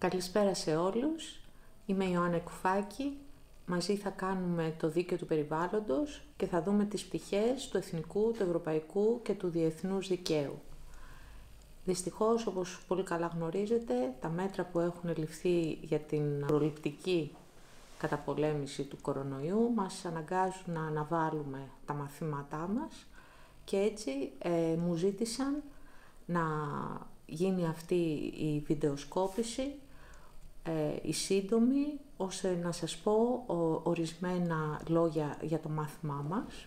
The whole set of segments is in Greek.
Καλησπέρα σε όλους. Είμαι η Ιωάννα Κουφάκη. Μαζί θα κάνουμε το δίκαιο του περιβάλλοντος και θα δούμε τις πτυχές του εθνικού, του ευρωπαϊκού και του διεθνούς δικαίου. Δυστυχώς, όπως πολύ καλά γνωρίζετε, τα μέτρα που έχουν ληφθεί για την προληπτική καταπολέμηση του κορονοϊού μας αναγκάζουν να αναβάλουμε τα μαθήματά μας και έτσι μου ζήτησαν να γίνει αυτή η βιντεοσκόπηση, η σύντομη, ώστε να σας πω ορισμένα λόγια για το μάθημά μας.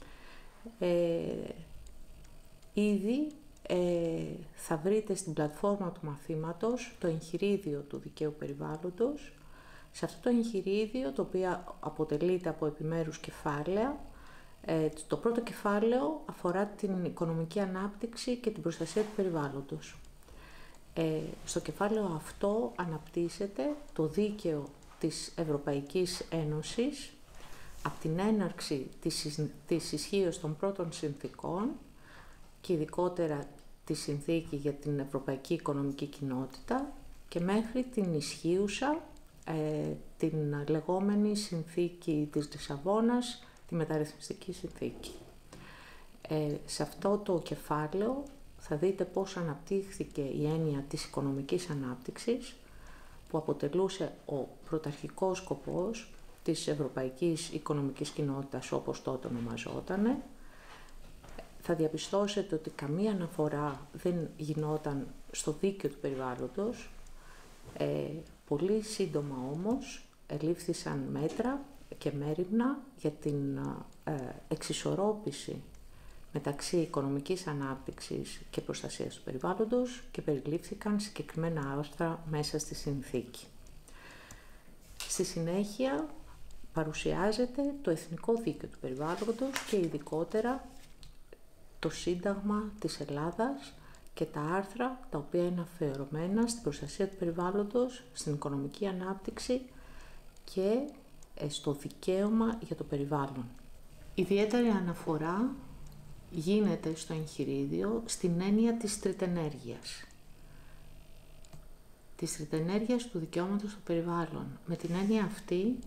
Ήδη θα βρείτε στην πλατφόρμα του μαθήματος το εγχειρίδιο του δικαίου περιβάλλοντος. Σε αυτό το εγχειρίδιο, το οποίο αποτελείται από επιμέρους κεφάλαια, το πρώτο κεφάλαιο αφορά την οικονομική ανάπτυξη και την προστασία του περιβάλλοντος. Στο κεφάλαιο αυτό αναπτύσσεται το δίκαιο της Ευρωπαϊκής Ένωσης από την έναρξη της ισχύως των πρώτων συνθήκων και ειδικότερα τη συνθήκη για την Ευρωπαϊκή Οικονομική Κοινότητα και μέχρι την ισχύουσα, την λεγόμενη συνθήκη της Λισαβόνας, τη μεταρρυθμιστική συνθήκη. Σε αυτό το κεφάλαιο θα δείτε πώς αναπτύχθηκε η έννοια της οικονομικής ανάπτυξης, που αποτελούσε ο πρωταρχικός σκοπός της Ευρωπαϊκής Οικονομικής Κοινότητας, όπως τότε ονομαζότανε. Θα διαπιστώσετε ότι καμία αναφορά δεν γινόταν στο δίκαιο του περιβάλλοντος. Πολύ σύντομα όμως ελήφθησαν μέτρα και μέριμνα για την εξισορρόπηση μεταξύ οικονομικής ανάπτυξης και προστασίας του περιβάλλοντος και περιλήφθηκαν συγκεκριμένα άρθρα μέσα στη συνθήκη. Στη συνέχεια παρουσιάζεται το εθνικό δίκαιο του περιβάλλοντος και ειδικότερα το Σύνταγμα της Ελλάδας και τα άρθρα τα οποία είναι αφιερωμένα στην προστασία του περιβάλλοντος, στην οικονομική ανάπτυξη και στο δικαίωμα για το περιβάλλον. Ιδιαίτερη αναφορά γίνεται στο εγχειρίδιο στην έννοια της τριτενέργειας. Της τριτενέργειας του δικαιώματος στο περιβάλλον. Με την έννοια αυτή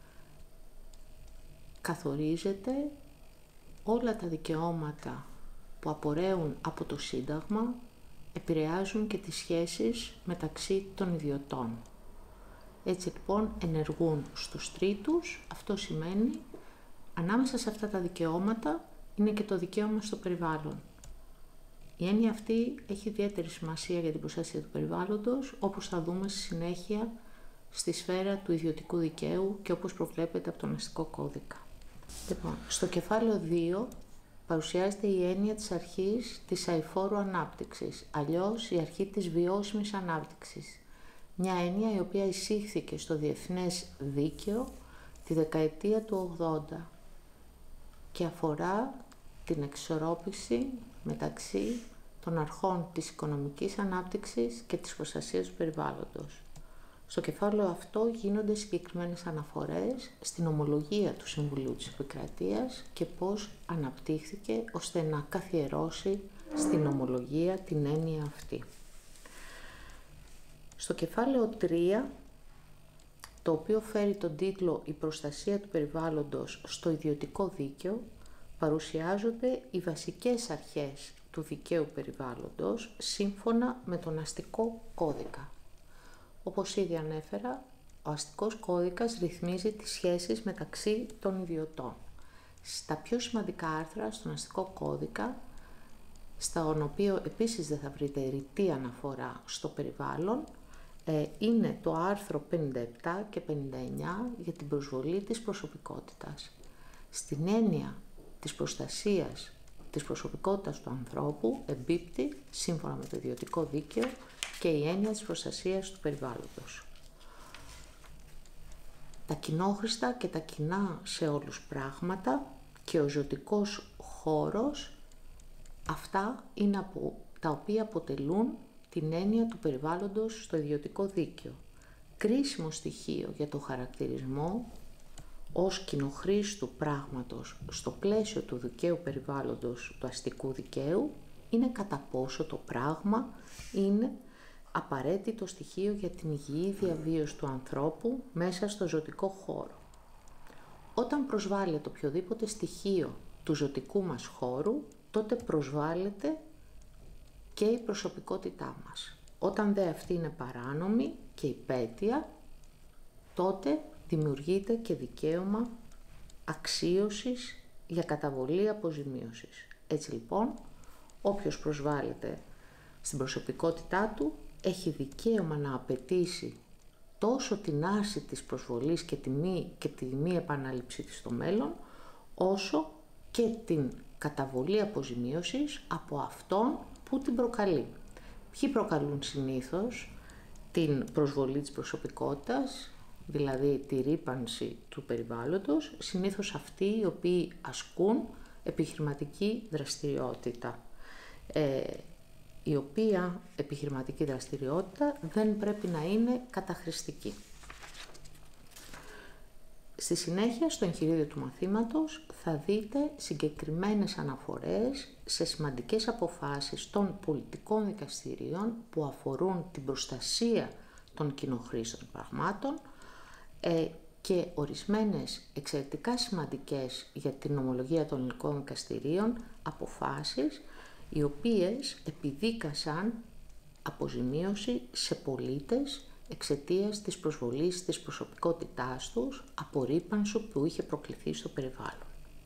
καθορίζεται όλα τα δικαιώματα που απορρέουν από το Σύνταγμα, επηρεάζουν και τις σχέσεις μεταξύ των ιδιωτών. Έτσι λοιπόν ενεργούν στους τρίτους. Αυτό σημαίνει ανάμεσα σε αυτά τα δικαιώματα είναι και το δικαίωμα στο περιβάλλον. Η έννοια αυτή έχει ιδιαίτερη σημασία για την προστασία του περιβάλλοντος, όπως θα δούμε στη συνέχεια στη σφαίρα του ιδιωτικού δικαίου και όπως προβλέπεται από τον αστικό κώδικα. Λοιπόν, στο κεφάλαιο 2 παρουσιάζεται η έννοια της αρχής της αειφόρου ανάπτυξης, αλλιώς η αρχή της βιώσιμης ανάπτυξης. Μια έννοια η οποία εισήχθηκε στο διεθνές δίκαιο τη δεκαετία του 80 και αφορά την εξισορρόπηση μεταξύ των αρχών της οικονομικής ανάπτυξης και της προστασίας του περιβάλλοντος. Στο κεφάλαιο αυτό γίνονται συγκεκριμένες αναφορές στην ομολογία του Συμβουλίου της Επικρατείας και πώς αναπτύχθηκε ώστε να καθιερώσει στην ομολογία την έννοια αυτή. Στο κεφάλαιο 3, το οποίο φέρει τον τίτλο «Η προστασία του περιβάλλοντος στο ιδιωτικό δίκαιο», παρουσιάζονται οι βασικές αρχές του δικαίου περιβάλλοντος σύμφωνα με τον αστικό κώδικα. Όπως ήδη ανέφερα, ο αστικός κώδικας ρυθμίζει τις σχέσεις μεταξύ των ιδιωτών. Στα πιο σημαντικά άρθρα στον αστικό κώδικα, στον οποίο επίσης δεν θα βρείτε ρητή αναφορά στο περιβάλλον, είναι το άρθρο 57 και 59 για την προσβολή της προσωπικότητας. Στην έννοια της προστασίας της προσωπικότητας του ανθρώπου εμπίπτει, σύμφωνα με το ιδιωτικό δίκαιο, και η έννοια της προστασίας του περιβάλλοντος. Τα κοινόχρηστα και τα κοινά σε όλους πράγματα και ο ζωτικός χώρος, αυτά είναι τα οποία αποτελούν την έννοια του περιβάλλοντος στο ιδιωτικό δίκαιο. Κρίσιμο στοιχείο για το χαρακτηρισμό ως κοινοχρήστου πράγματος στο πλαίσιο του δικαίου περιβάλλοντος του αστικού δικαίου είναι κατά πόσο το πράγμα είναι απαραίτητο στοιχείο για την υγιή διαβίωση του ανθρώπου μέσα στο ζωτικό χώρο. Όταν προσβάλλεται οποιοδήποτε στοιχείο του ζωτικού μας χώρου, τότε προσβάλλεται και η προσωπικότητά μας. Όταν δε αυτή είναι παράνομη και υπαίτεια, τότε δημιουργείται και δικαίωμα αξίωσης για καταβολή αποζημίωσης. Έτσι λοιπόν, όποιος προσβάλλεται στην προσωπικότητά του, έχει δικαίωμα να απαιτήσει τόσο την άρση της προσβολής και τη μη επανάληψη της στο μέλλον, όσο και την καταβολή αποζημίωσης από αυτόν που την προκαλεί. Ποιοι προκαλούν συνήθως την προσβολή της προσωπικότητας, δηλαδή τη ρύπανση του περιβάλλοντος, συνήθως αυτοί οι οποίοι ασκούν επιχειρηματική δραστηριότητα, η οποία επιχειρηματική δραστηριότητα δεν πρέπει να είναι καταχρηστική. Στη συνέχεια, στο εγχειρίδιο του μαθήματος, θα δείτε συγκεκριμένες αναφορές σε σημαντικές αποφάσεις των πολιτικών δικαστηρίων που αφορούν την προστασία των κοινοχρήστων πραγμάτων και ορισμένες εξαιρετικά σημαντικές για την νομολογία των ελληνικών δικαστηρίων αποφάσεις, οι οποίες επιδίκασαν αποζημίωση σε πολίτες εξαιτίας της προσβολής της προσωπικότητάς τους από ρύπανση που είχε προκληθεί στο περιβάλλον.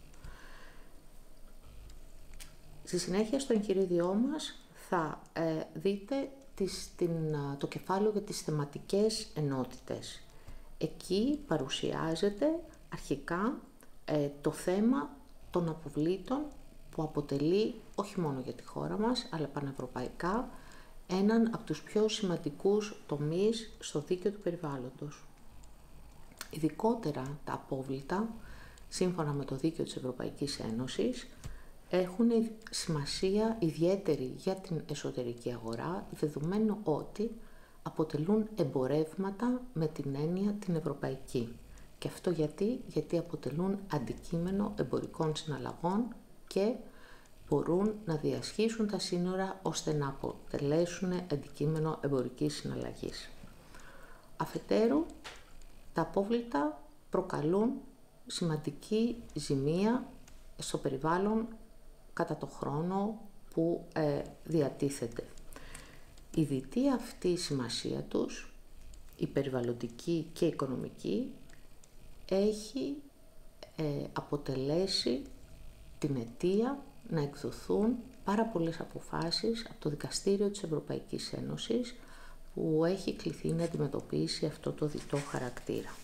Στη συνέχεια, στο εγχειρίδιό μας θα δείτε το κεφάλαιο για τις θεματικές ενότητες. Εκεί παρουσιάζεται αρχικά το θέμα των αποβλήτων που αποτελεί όχι μόνο για τη χώρα μας, αλλά πανευρωπαϊκά έναν από τους πιο σημαντικούς τομείς στο δίκαιο του περιβάλλοντος. Ειδικότερα τα απόβλητα, σύμφωνα με το δίκαιο της Ευρωπαϊκής Ένωσης, έχουν σημασία ιδιαίτερη για την εσωτερική αγορά, δεδομένου ότι αποτελούν εμπορεύματα με την έννοια την ευρωπαϊκή. Και αυτό γιατί αποτελούν αντικείμενο εμπορικών συναλλαγών και μπορούν να διασχίσουν τα σύνορα ώστε να αποτελέσουν αντικείμενο εμπορικής συναλλαγής. Αφετέρου, τα απόβλητα προκαλούν σημαντική ζημία στο περιβάλλον κατά το χρόνο που διατίθεται. Η διτή αυτή σημασία τους, η περιβαλλοντική και η οικονομική, έχει αποτελέσει την αιτία να εκδοθούν πάρα πολλές αποφάσεις από το Δικαστήριο της Ευρωπαϊκής Ένωσης που έχει κληθεί να αντιμετωπίσει αυτό το διτό χαρακτήρα.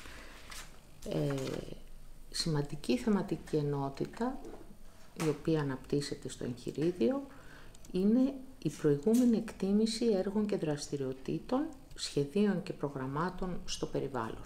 Σημαντική θεματική ενότητα, η οποία αναπτύσσεται στο εγχειρίδιο, είναι η προηγούμενη εκτίμηση έργων και δραστηριοτήτων, σχεδίων και προγραμμάτων στο περιβάλλον.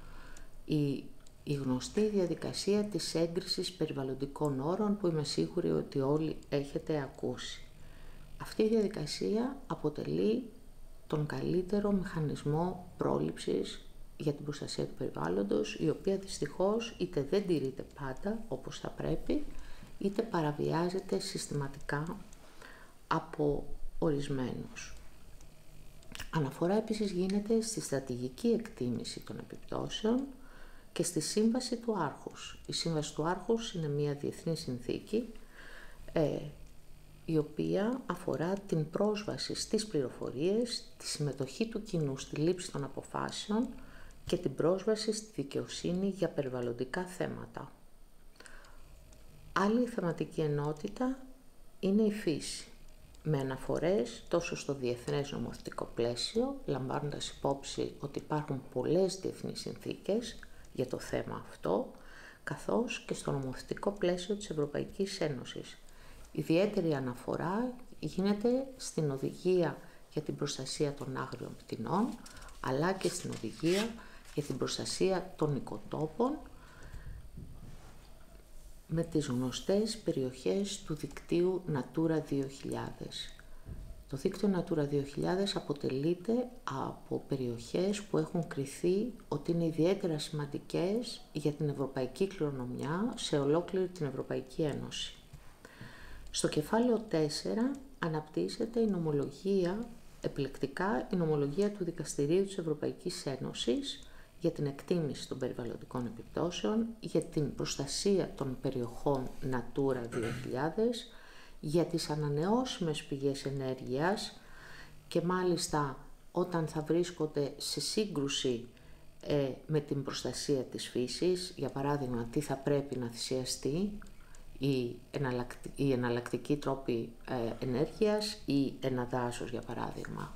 Η γνωστή διαδικασία της έγκρισης περιβαλλοντικών όρων που είμαι σίγουρη ότι όλοι έχετε ακούσει. Αυτή η διαδικασία αποτελεί τον καλύτερο μηχανισμό πρόληψης για την προστασία του περιβάλλοντος, η οποία δυστυχώς είτε δεν τηρείται πάντα όπως θα πρέπει, είτε παραβιάζεται συστηματικά από ορισμένους. Αναφορά επίσης γίνεται στη στρατηγική εκτίμηση των επιπτώσεων και στη Σύμβαση του Άρχους. Η Σύμβαση του Άρχους είναι μια διεθνή συνθήκη η οποία αφορά την πρόσβαση στις πληροφορίες, τη συμμετοχή του κοινού στη λήψη των αποφάσεων και την πρόσβαση στη δικαιοσύνη για περιβαλλοντικά θέματα. Άλλη θεματική ενότητα είναι η φύση, με αναφορές τόσο στο διεθνές νομοθετικό πλαίσιο, λαμβάνοντας υπόψη ότι υπάρχουν πολλές διεθνείς συνθήκες για το θέμα αυτό, καθώς και στο νομοθετικό πλαίσιο της Ευρωπαϊκής Ένωσης. Ιδιαίτερη αναφορά γίνεται στην οδηγία για την προστασία των άγριων πτηνών, αλλά και στην οδηγία για την προστασία των οικοτόπων με τις γνωστές περιοχές του δικτύου Natura 2000. Το δίκτυο Natura 2000 αποτελείται από περιοχές που έχουν κριθεί ότι είναι ιδιαίτερα σημαντικές για την ευρωπαϊκή κληρονομιά σε ολόκληρη την Ευρωπαϊκή Ένωση. Στο κεφάλαιο 4 αναπτύσσεται η νομολογία επιλεκτικά η νομολογία του Δικαστηρίου της Ευρωπαϊκής Ένωσης για την εκτίμηση των περιβαλλοντικών επιπτώσεων, για την προστασία των περιοχών Natura 2000, για τις ανανεώσιμες πηγές ενέργειας και μάλιστα όταν θα βρίσκονται σε σύγκρουση με την προστασία της φύσης, για παράδειγμα τι θα πρέπει να θυσιαστεί, οι εναλλακτικοί τρόποι ενέργειας ή ένα δάσος για παράδειγμα.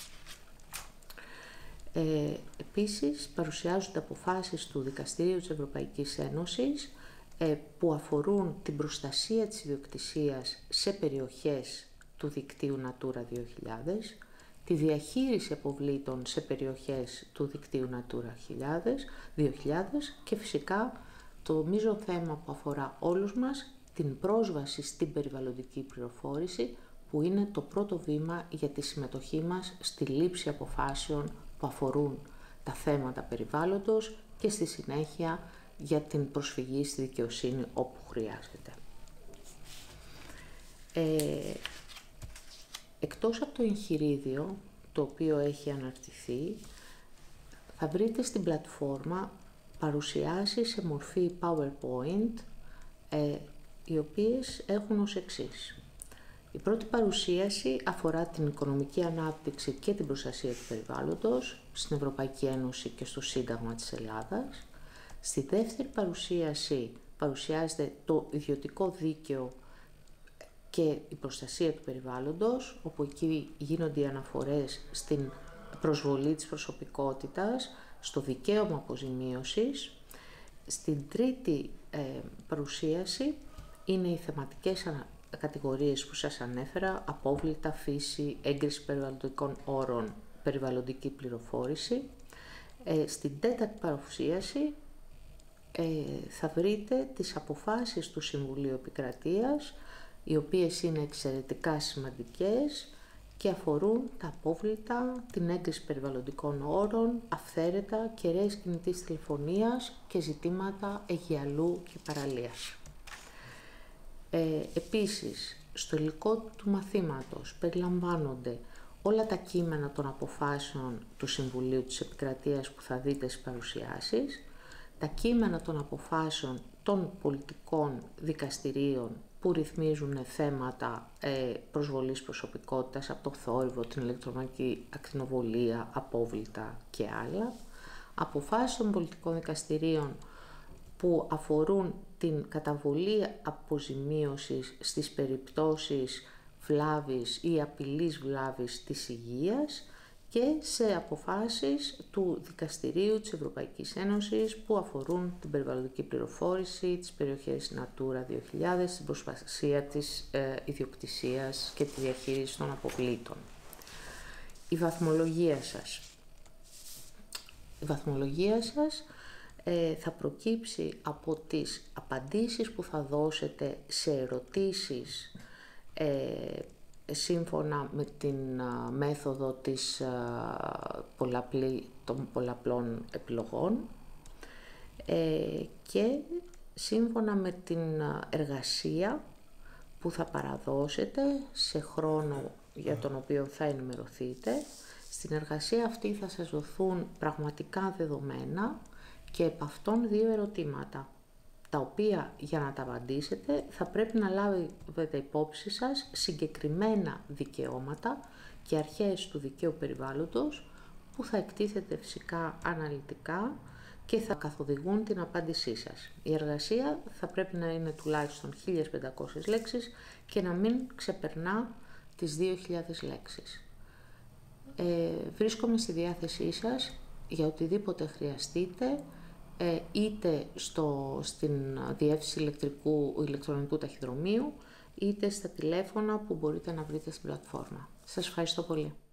Επίσης παρουσιάζονται αποφάσεις του Δικαστηρίου της Ευρωπαϊκής Ένωσης που αφορούν την προστασία της ιδιοκτησίας σε περιοχές του δικτύου Natura 2000, τη διαχείριση αποβλήτων σε περιοχές του δικτύου Natura 2000 και φυσικά το μείζον θέμα που αφορά όλους μας, την πρόσβαση στην περιβαλλοντική πληροφόρηση, που είναι το πρώτο βήμα για τη συμμετοχή μας στη λήψη αποφάσεων που αφορούν τα θέματα περιβάλλοντος και στη συνέχεια για την προσφυγή στη δικαιοσύνη όπου χρειάζεται. Εκτός από το εγχειρίδιο, το οποίο έχει αναρτηθεί, θα βρείτε στην πλατφόρμα παρουσιάσεις σε μορφή PowerPoint, οι οποίες έχουν ως εξής. Η πρώτη παρουσίαση αφορά την οικονομική ανάπτυξη και την προστασία του περιβάλλοντος στην Ευρωπαϊκή Ένωση και στο Σύνταγμα της Ελλάδας. Στη δεύτερη παρουσίαση παρουσιάζεται το ιδιωτικό δίκαιο και η προστασία του περιβάλλοντος, όπου εκεί γίνονται οι αναφορές στην προσβολή της προσωπικότητας, στο δικαίωμα αποζημίωσης. Στην τρίτη παρουσίαση είναι οι θεματικές κατηγορίες που σας ανέφερα: απόβλητα, φύση, έγκριση περιβαλλοντικών όρων, περιβαλλοντική πληροφόρηση. Στην τέταρτη παρουσίαση θα βρείτε τις αποφάσεις του Συμβουλίου Επικρατείας, οι οποίες είναι εξαιρετικά σημαντικές και αφορούν τα απόβλητα, την έγκριση περιβαλλοντικών όρων, αυθαίρετα, κεραίες κινητής τηλεφωνίας και ζητήματα αιγιαλού και παραλίας. Επίσης, στο υλικό του μαθήματος περιλαμβάνονται όλα τα κείμενα των αποφάσεων του Συμβουλίου της Επικρατείας που θα δείτε στις παρουσιάσεις, τα κείμενα των αποφάσεων των πολιτικών δικαστηρίων που ρυθμίζουν θέματα προσβολής προσωπικότητας από το θόρυβο, την ηλεκτρομαγνητική ακτινοβολία, απόβλητα και άλλα, αποφάσεις των πολιτικών δικαστηρίων που αφορούν την καταβολή αποζημίωσης στις περιπτώσεις βλάβης ή απειλής βλάβης της υγείας και σε αποφάσεις του Δικαστηρίου της Ευρωπαϊκής Ένωσης που αφορούν την περιβαλλοντική πληροφόρηση, τις περιοχές Natura 2000, την προστασία της ιδιοκτησίας και τη διαχείριση των αποβλήτων. Η βαθμολογία σας. Η βαθμολογία σας θα προκύψει από τις απαντήσεις που θα δώσετε σε ερωτήσεις σύμφωνα με την μέθοδο των πολλαπλών επιλογών και σύμφωνα με την εργασία που θα παραδώσετε σε χρόνο για τον οποίο θα ενημερωθείτε. Στην εργασία αυτή θα σας δοθούν πραγματικά δεδομένα και επ' αυτών 2 ερωτήματα, τα οποία για να τα απαντήσετε θα πρέπει να λάβετε υπόψη σας συγκεκριμένα δικαιώματα και αρχές του δικαίου περιβάλλοντος που θα εκτίθεται φυσικά αναλυτικά και θα καθοδηγούν την απάντησή σας. Η εργασία θα πρέπει να είναι τουλάχιστον 1500 λέξεις και να μην ξεπερνά τις 2000 λέξεις. Βρίσκομαι στη διάθεσή σας για οτιδήποτε χρειαστείτε, είτε στην διεύθυνση ηλεκτρονικού ταχυδρομείου, είτε στα τηλέφωνα που μπορείτε να βρείτε στην πλατφόρμα. Σας ευχαριστώ πολύ.